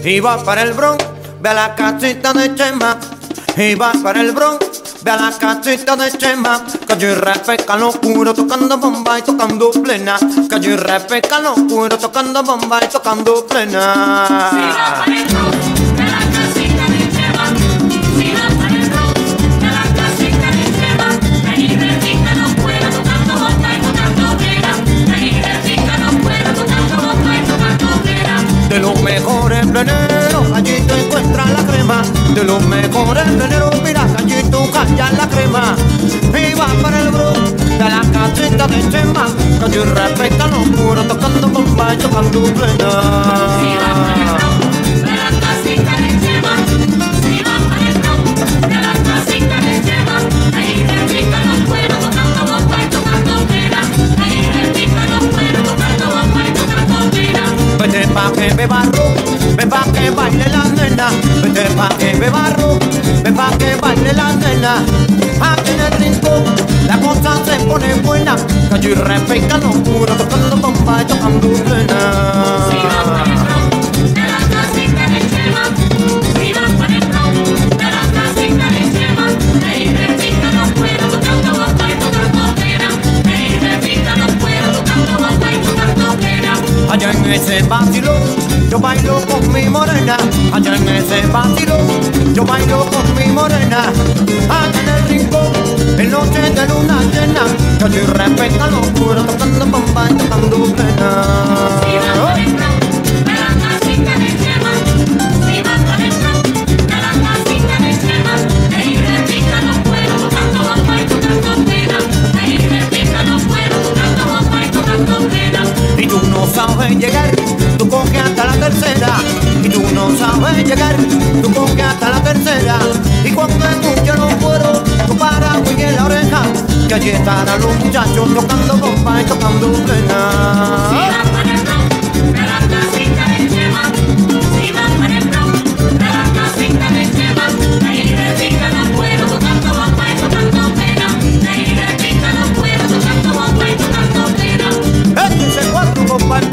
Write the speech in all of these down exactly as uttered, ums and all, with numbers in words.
Iba para el Bronx, ve a la casita de Chema. Iba para el Bronx, ve a la casita de Chema. Calle y Rebeca locura, tocando bomba y tocando plena. Calle y Rebeca locura, tocando bomba y tocando plena. Si va para el Bronx, ve a la casita de Chema. Si va para el Bronx, ve a la casita de Chema. Calle y Rebeca locura, tocando bomba y tocando plena. Calle y Rebeca locura, tocando bomba y tocando plena. De los mejores pleneros, allí te encuentras la crema. De los mejores pleneros, mira, allí tú callas la crema. Iba para el Bronx, de la casita de Chema. Calle y Rebeca locura, tocando bomba y tocando plena. Si va para el Bronx, ve a la casita de Chema. Si va para el Bronx, ve a la casita de Chema. Calle y Rebeca locura, tocando bomba y tocando plena. Calle y Rebeca locura, tocando bomba y tocando plena. Vete pa' que beba ron, ven pa' que baile la nena. Vete pa' que beba ron, ven pa' que baile la nena. Aquí en el rincón la cosa se pone buena. Calle y Rebeca locura, tocando bomba y tocando plena. Si va para el Bronx, de la casita de Chema. Si va para el Bronx, de la casita de Chema. Calle y Rebeca locura, tocando bomba y tocando plena. Calle y Rebeca locura, tocando bomba y tocando plena. Allá en ese vacilón, yo bailo con mi morena. Allá en ese vacilón, yo bailo con mi morena. Allá en el rincón, en noche de luna llena. Calle y Rebeca locura, tocando bomba y tocando plena. Si va para el Bronx, de la casita de Chema. Si va para el Bronx, de la casita de Chema. Calle y Rebeca locura, tocando bomba y tocando plena. Calle y Rebeca locura, tocando bomba y tocando plena. Y tú no sabes llegar, tú coges hasta la tercera. Y tú no sabes llegar, tú coges hasta la tercera. Y cuando escuchas los cueros, tú paras muy en la oreja. Que allí estarán los muchachos tocando bomba y tocando plena. Si va para el Bronx, de la casita de Chema. Si va para el Bronx, de la casita de Chema. Calle y Rebeca locura, tocando bomba y tocando plena. Calle y Rebeca locura, tocando bomba y tocando plena. Este es el cuarto, compadre.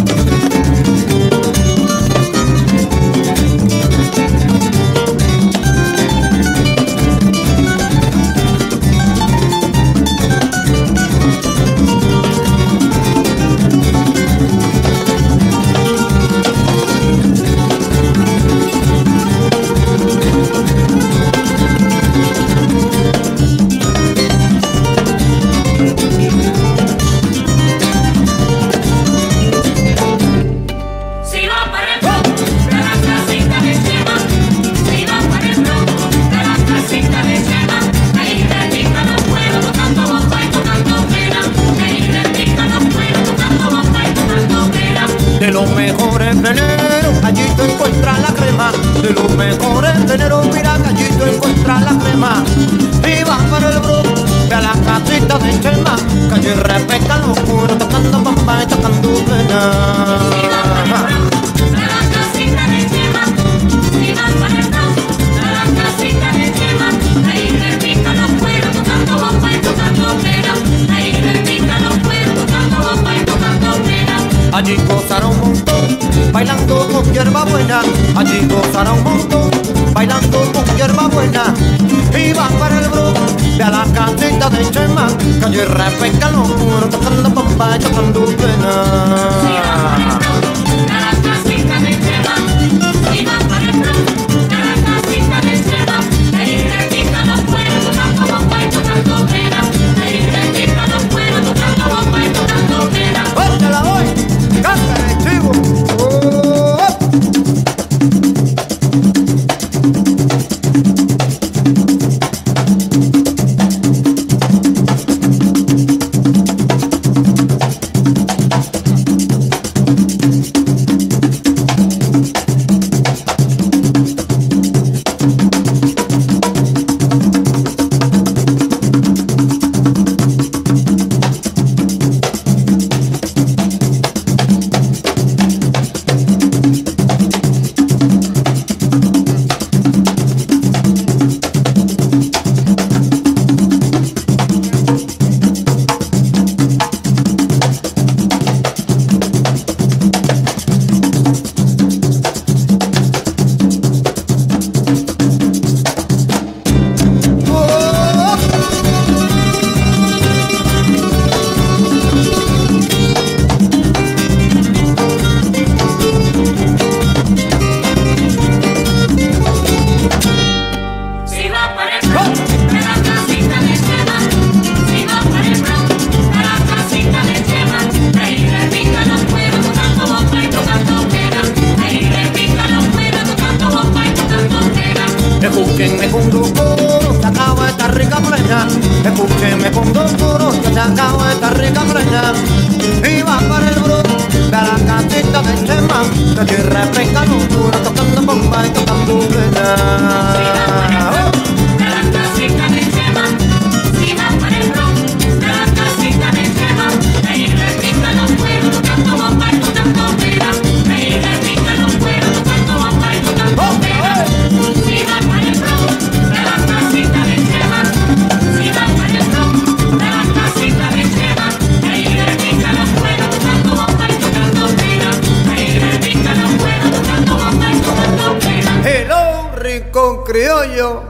Si va para el Bronx, de la casita de Chema. Si va para el Bronx, de la casita de Chema. Calle y Rebeca locura, tocando bomba y tocando plena. Calle y Rebeca locura, tocando bomba y tocando plena. De los mejores pleneros, allí tú encuentras la crema. De los mejores pleneros, mira que allí tú encuentras la crema. Y vas para el Bronx, ve a la casita de Chema. Calle y Rebeca locura, tocando bomba y tocando plena. Si va para el Bronx, de la casita de Chema. Si va para el Bronx, de la casita de Chema. Calle y Rebeca locura, tocando bomba y tocando plena. Calle y Rebeca locura, tocando bomba y tocando plena. Allí gozaron un montón, bailando con hierba buena. Allí gozaron un montón, bailando con hierba buena. Y van para el Bronx, ve a la casita de Chema. Calle y Rebeca locura, tocando bomba y tocando plena. Si va para el Bronx, de la casita de Chema. Si va para el Bronx, de la casita de Chema. Calle y Rebeca locura, tocando bomba y tocando plena. Calle y Rebeca locura, tocando bomba y tocando plena. ¡Óyala hoy! ¡Cántale, chivo! ¡Oh! dueña. Y va para el bro de la casita de Chema, de tierra pesca locura, tocando bomba y tocando plena. Si va para el bro de la casita de Chema, si va para el bro de la casita de Chema, ahí repita los cueros, tocando bomba y tocando plena. Ahí repita los cueros, tocando bomba y tocando plena. Si va para el bro de la casita de Chema, si va para el bro de la casita de Chema, ahí repita los cueros, tocando bomba y tocando plena. Ahí repita los cueros, tocando bomba y tocando plena. Hello, rincón criollo.